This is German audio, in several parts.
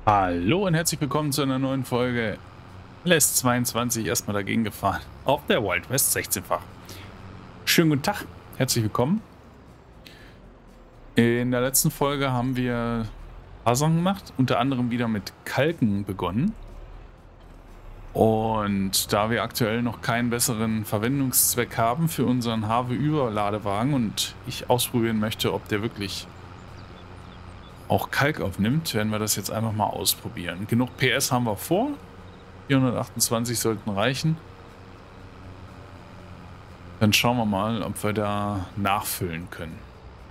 Hallo und herzlich willkommen zu einer neuen Folge LS22 erstmal dagegen gefahren auf der Wild West 16-fach. Schönen guten Tag, herzlich willkommen. In der letzten Folge haben wir ein paar Sachen gemacht, unter anderem wieder mit Kalken begonnen. Und da wir aktuell noch keinen besseren Verwendungszweck haben für unseren HW-Überladewagen und ich ausprobieren möchte, ob der wirklich auch Kalk aufnimmt, werden wir das jetzt einfach mal ausprobieren. Genug PS haben wir vor. 428 sollten reichen. Dann schauen wir mal, ob wir da nachfüllen können.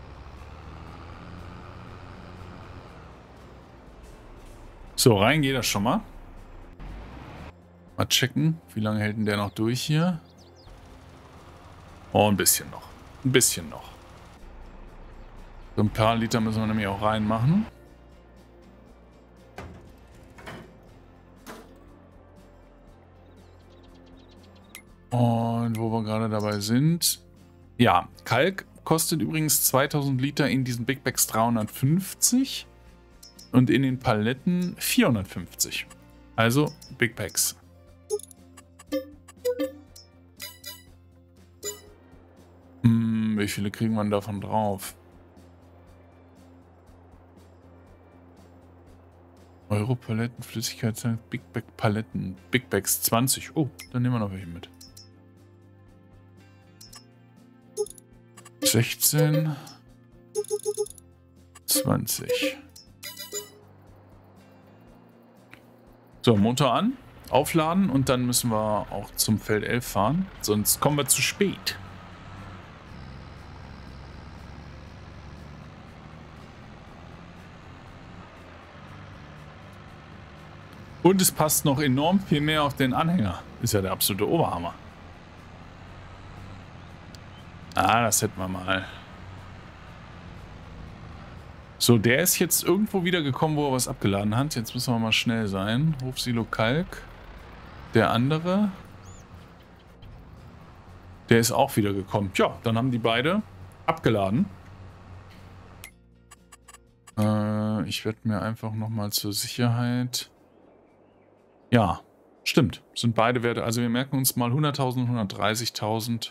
So, rein geht das schon mal. Mal checken, wie lange hält denn der noch durch hier? Oh, ein bisschen noch. Ein bisschen noch. So ein paar Liter müssen wir nämlich auch reinmachen. Und wo wir gerade dabei sind. Ja, Kalk kostet übrigens 2000 Liter in diesen Big Bags 350 und in den Paletten 450. Also Big Bags. Wie viele kriegen wir davon drauf? Euro-Paletten, Flüssigkeitstank, Big Bag Paletten, Big Bags 20. Oh, dann nehmen wir noch welche mit. 16, 20. So, Motor an, aufladen und dann müssen wir auch zum Feld 11 fahren, sonst kommen wir zu spät. Und es passt noch enorm viel mehr auf den Anhänger. Ist ja der absolute Oberhammer. Ah, das hätten wir mal. So, der ist jetzt irgendwo wieder gekommen, wo er was abgeladen hat. Jetzt müssen wir mal schnell sein. Hofsilo Kalk. Der andere. Der ist auch wieder gekommen. Tja, dann haben die beide abgeladen. Ich werde mir einfach nochmal zur Sicherheit... Ja, stimmt. Sind beide Werte. Also wir merken uns mal 100.000 und 130.000.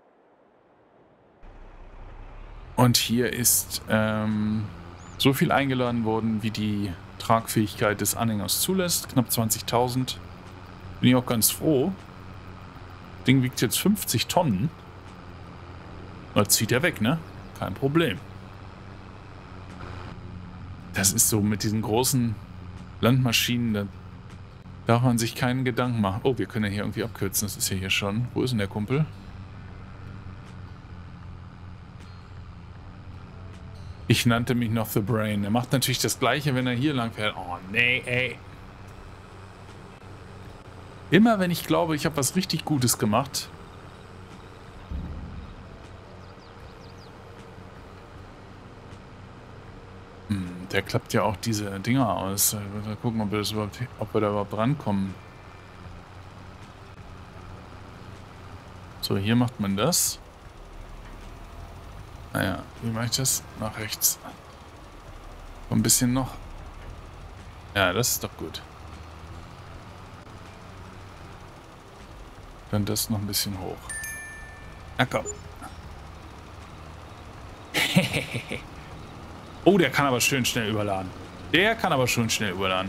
Und hier ist so viel eingeladen worden, wie die Tragfähigkeit des Anhängers zulässt. Knapp 20.000. Bin ich auch ganz froh. Das Ding wiegt jetzt 50 Tonnen. Da zieht er weg, ne? Kein Problem. Das ist so mit diesen großen Landmaschinen, da darf man sich keinen Gedanken machen. Oh, wir können ja hier irgendwie abkürzen. Das ist ja hier schon. Wo ist denn der Kumpel? Ich nannte mich noch The Brain. Er macht natürlich das Gleiche, wenn er hier lang fährt. Oh, nee, ey. Immer wenn ich glaube, ich habe was richtig Gutes gemacht. Der klappt ja auch diese Dinger aus. Mal gucken, ob wir da überhaupt rankommen. So, hier macht man das. Naja, wie mache ich das? Nach rechts. Ein bisschen noch. Ja, das ist doch gut. Dann das noch ein bisschen hoch. Na komm. Oh, der kann aber schön schnell überladen. Der kann aber schon schnell überladen.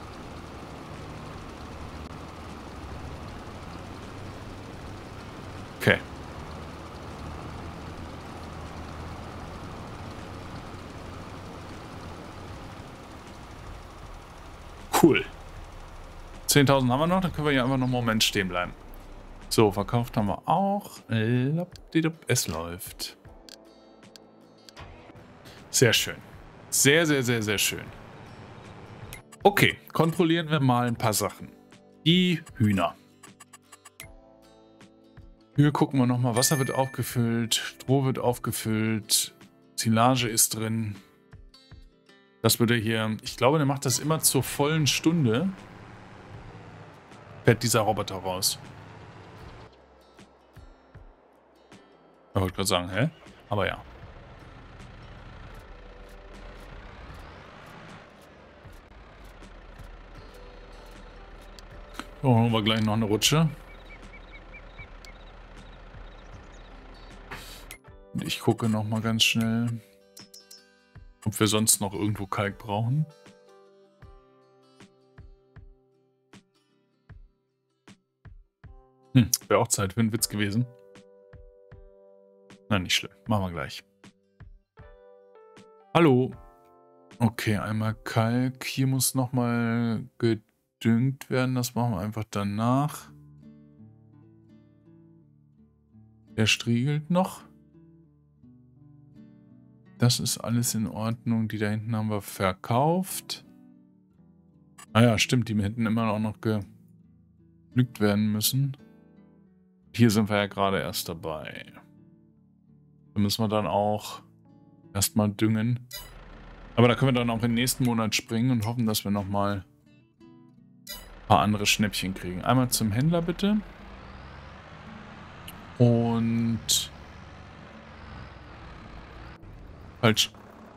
Okay. Cool. 10.000 haben wir noch, dann können wir hier einfach noch einen Moment stehen bleiben. So, verkauft haben wir auch. Es läuft. Sehr schön. Sehr, sehr, sehr, sehr schön. Okay, kontrollieren wir mal ein paar Sachen. Die Hühner. Hier gucken wir nochmal. Wasser wird aufgefüllt, Stroh wird aufgefüllt, Silage ist drin. Das würde hier, ich glaube, der macht das immer zur vollen Stunde. Fährt dieser Roboter raus. Ich wollte gerade sagen, hä? Aber ja. So, holen wir gleich noch eine Rutsche. Und ich gucke noch mal ganz schnell, ob wir sonst noch irgendwo Kalk brauchen. Wäre auch Zeit für einen Witz gewesen. Na, nicht schlimm. Machen wir gleich. Hallo. Okay, einmal Kalk. Hier muss nochmal gedüngt werden. Das machen wir einfach danach. Der striegelt noch. Das ist alles in Ordnung. Die da hinten haben wir verkauft. Ah ja, stimmt. Die hätten immer auch noch gepflückt werden müssen. Hier sind wir ja gerade erst dabei. Da müssen wir dann auch erstmal düngen. Aber da können wir dann auch im nächsten Monat springen und hoffen, dass wir nochmal ein paar andere Schnäppchen kriegen. Einmal zum Händler bitte. Und... falsch.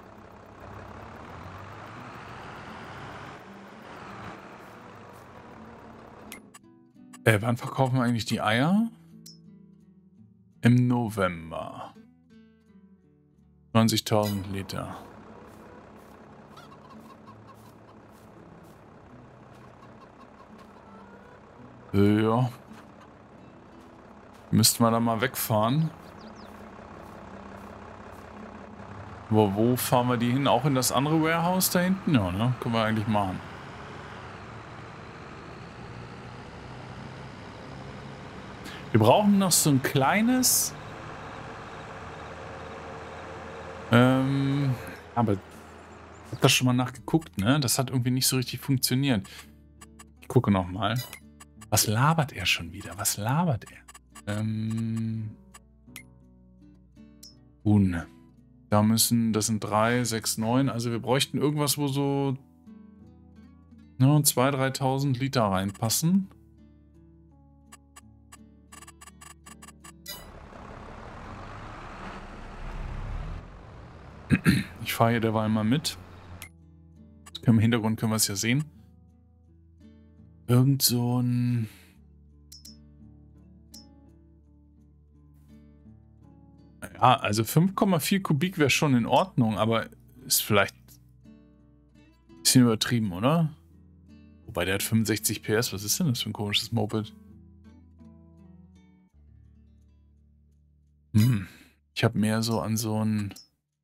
Wann verkaufen wir eigentlich die Eier? Im November. 20.000 Liter. Ja. Müssten wir da mal wegfahren. Aber wo fahren wir die hin? Auch in das andere Warehouse da hinten? Ja, ne? Können wir eigentlich machen. Wir brauchen noch so ein kleines... aber ich habe das schon mal nachgeguckt, ne? Das hat irgendwie nicht so richtig funktioniert. Ich gucke noch mal. Was labert er schon wieder? Was labert er? Da müssen, das sind 3, 6, 9. Also wir bräuchten irgendwas, wo so 2.000, 3.000 Liter reinpassen. Ich fahre hier derweil mal mit. Im Hintergrund können wir es ja sehen. Irgend so ein... Ja, also 5,4 Kubik wäre schon in Ordnung, aber ist vielleicht ein bisschen übertrieben, oder? Wobei der hat 65 PS. Was ist denn das für ein komisches Moped? Ich habe mehr so an so ein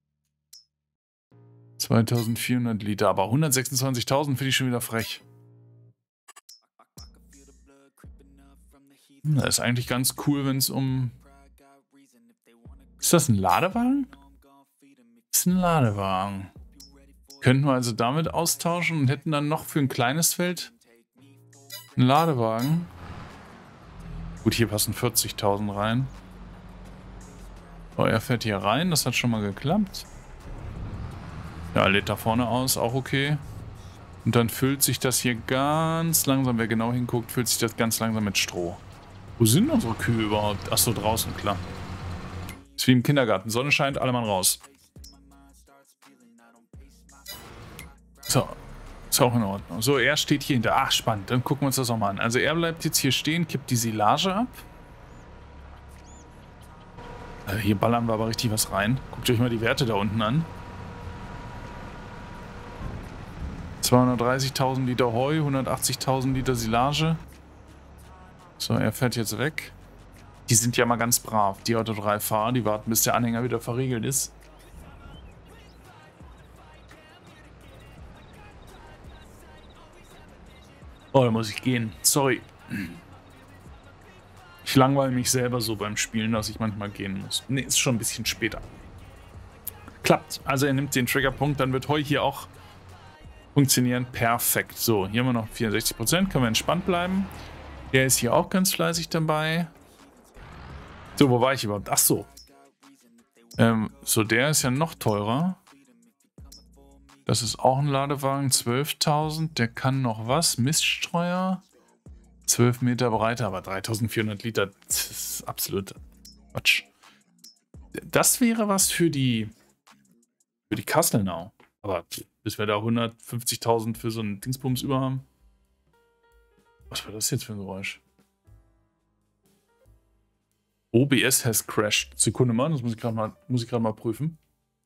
2400 Liter, aber 126.000 finde ich schon wieder frech. Das ist eigentlich ganz cool, wenn es um... Ist das ein Ladewagen? Das ist ein Ladewagen. Könnten wir also damit austauschen und hätten dann noch für ein kleines Feld einen Ladewagen. Gut, hier passen 40.000 rein. Oh, er fährt hier rein, das hat schon mal geklappt. Ja, lädt da vorne aus, auch okay. Und dann füllt sich das hier ganz langsam, wer genau hinguckt, füllt sich das ganz langsam mit Stroh. Wo sind unsere Kühe überhaupt? Achso, draußen, klar. Ist wie im Kindergarten. Sonne scheint, alle Mann raus. So, ist auch in Ordnung. So, er steht hier hinter. Ach, spannend. Dann gucken wir uns das auch mal an. Also er bleibt jetzt hier stehen, kippt die Silage ab. Also hier ballern wir aber richtig was rein. Guckt euch mal die Werte da unten an. 230.000 Liter Heu, 180.000 Liter Silage. So, er fährt jetzt weg. Die sind ja mal ganz brav, die Auto 3 Fahrer. Die warten, bis der Anhänger wieder verriegelt ist. Oh, da muss ich gehen. Sorry. Ich langweile mich selber so beim Spielen, dass ich manchmal gehen muss. Ne, ist schon ein bisschen später. Klappt. Also er nimmt den Triggerpunkt, dann wird Heu hier auch funktionieren. Perfekt. So, hier haben wir noch 64%. Können wir entspannt bleiben. Der ist hier auch ganz fleißig dabei. So, wo war ich überhaupt? Ach so. So, der ist ja noch teurer. Das ist auch ein Ladewagen. 12.000. Der kann noch was? Miststreuer. 12 Meter Breite, aber 3.400 Liter. Das ist absolut Quatsch. Das wäre was für die Kastelnau. Aber bis wir da 150.000 für so einen Dingsbums über haben. Was war das jetzt für ein Geräusch? OBS has crashed. Sekunde mal, das muss ich gerade mal prüfen.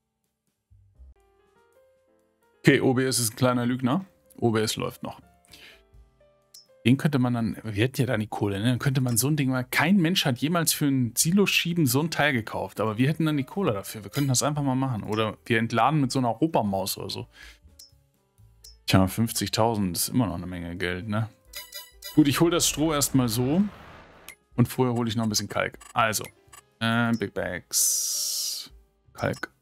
Okay, OBS ist ein kleiner Lügner. OBS läuft noch. Den könnte man dann, wir hätten ja da die Kohle, ne? Dann könnte man so ein Ding mal, kein Mensch hat jemals für ein Silo-Schieben so ein Teil gekauft, aber wir hätten dann die Kohle dafür. Wir könnten das einfach mal machen. Oder wir entladen mit so einer Europamaus oder so. Tja, 50.000 ist immer noch eine Menge Geld, ne? Gut, ich hole das Stroh erstmal so. Und vorher hole ich noch ein bisschen Kalk. Also, Big Bags. Kalk.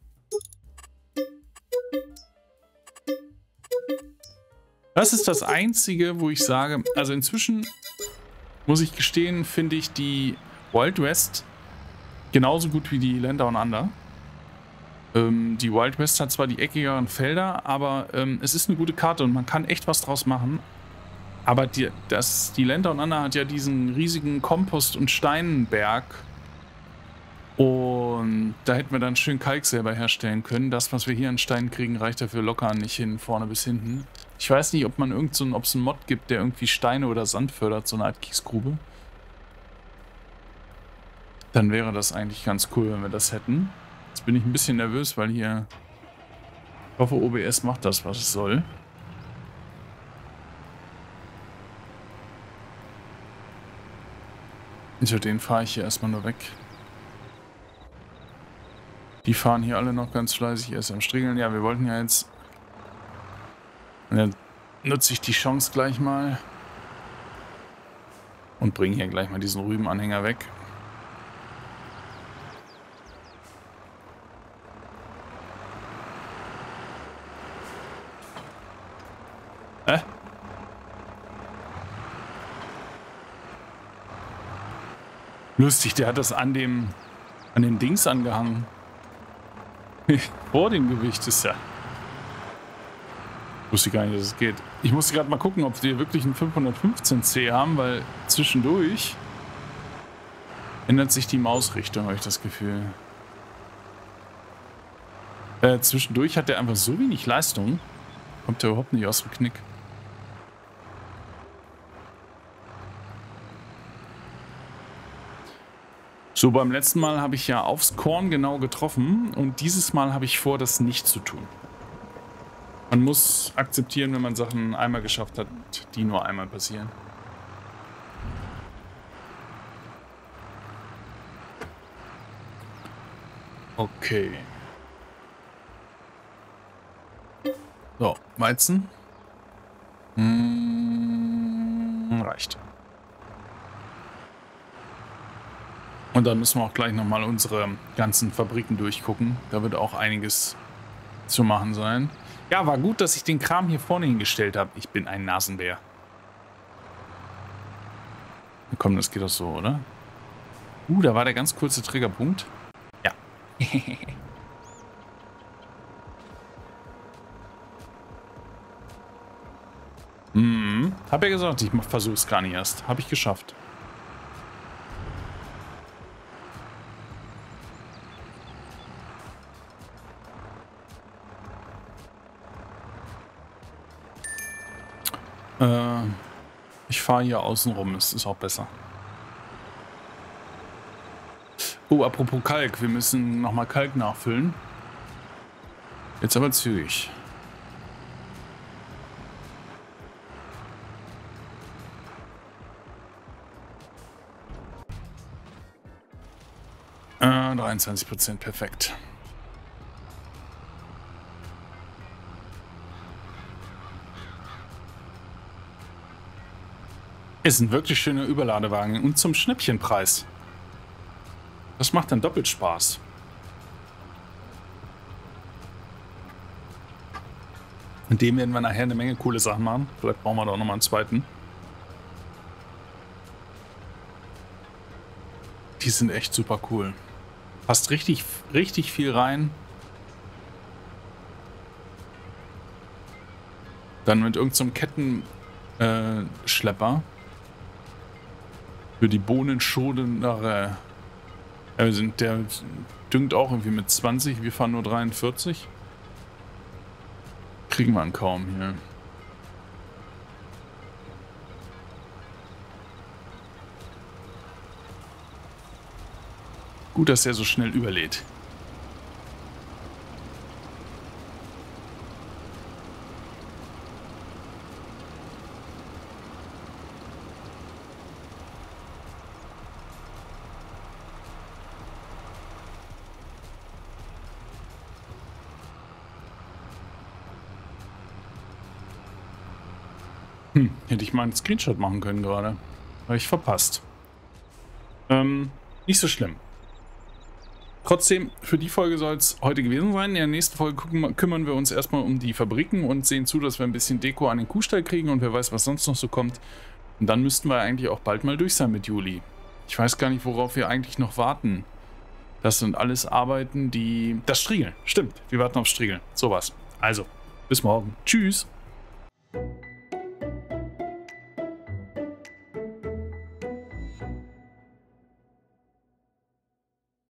Das ist das Einzige, wo ich sage, also inzwischen, muss ich gestehen, finde ich die Wild West genauso gut wie die Land Down Under. Die Wild West hat zwar die eckigeren Felder, aber es ist eine gute Karte und man kann echt was draus machen. Aber die Land Down Under hat ja diesen riesigen Kompost- und Steinberg. Und da hätten wir dann schön Kalk selber herstellen können. Das, was wir hier an Steinen kriegen, reicht dafür locker nicht hin, vorne bis hinten. Ich weiß nicht, ob es einen Mod gibt, der irgendwie Steine oder Sand fördert, so eine Art Kiesgrube. Dann wäre das eigentlich ganz cool, wenn wir das hätten. Jetzt bin ich ein bisschen nervös, weil hier... Ich hoffe, OBS macht das, was es soll. Hinter den fahre ich hier erstmal nur weg. Die fahren hier alle noch ganz fleißig erst am Striegeln. Ja, wir wollten ja jetzt... Und dann nutze ich die Chance gleich mal. Und bringe hier gleich mal diesen Rübenanhänger weg. Lustig, der hat das an dem Dings angehangen. Vor dem Gewicht ist ja. Wusste ich gar nicht, dass es geht. Ich musste gerade mal gucken, ob wir wirklich einen 515C haben, weil zwischendurch ändert sich die Mausrichtung, habe ich das Gefühl. Zwischendurch hat der einfach so wenig Leistung. Kommt der überhaupt nicht aus dem Knick. So, beim letzten Mal habe ich ja aufs Korn genau getroffen und dieses Mal habe ich vor, das nicht zu tun. Man muss akzeptieren, wenn man Sachen einmal geschafft hat, die nur einmal passieren. Okay. So, Weizen. Reicht. Und dann müssen wir auch gleich nochmal unsere ganzen Fabriken durchgucken. Da wird auch einiges zu machen sein. Ja, war gut, dass ich den Kram hier vorne hingestellt habe. Ich bin ein Nasenbär. Komm, das geht doch so, oder? Da war der ganz kurze Triggerpunkt. Ja. Hab ja gesagt, ich versuch's gar nicht erst. Hab ich geschafft. Ich fahre hier außen rum, es ist auch besser. Oh, apropos Kalk, wir müssen nochmal Kalk nachfüllen. Jetzt aber zügig. Äh, 23%, perfekt. Ist ein wirklich schöner Überladewagen und zum Schnäppchenpreis. Das macht dann doppelt Spaß. Mit dem werden wir nachher eine Menge coole Sachen machen. Vielleicht brauchen wir da auch nochmal einen zweiten. Die sind echt super cool. Passt richtig, richtig viel rein. Dann mit irgendeinem Kettenschlepper. Für die bohnenschonendere. Der düngt auch irgendwie mit 20. Wir fahren nur 43. Kriegen wir ihn kaum hier. Gut, dass er so schnell überlädt. Hätte ich mal einen Screenshot machen können gerade. Habe ich verpasst. Nicht so schlimm. Trotzdem, für die Folge soll es heute gewesen sein. In der nächsten Folge kümmern wir uns erstmal um die Fabriken und sehen zu, dass wir ein bisschen Deko an den Kuhstall kriegen und wer weiß, was sonst noch so kommt. Und dann müssten wir eigentlich auch bald mal durch sein mit Juli. Ich weiß gar nicht, worauf wir eigentlich noch warten. Das sind alles Arbeiten, die... Das Striegeln, stimmt. Wir warten auf Striegeln. Sowas. Also, bis morgen. Tschüss.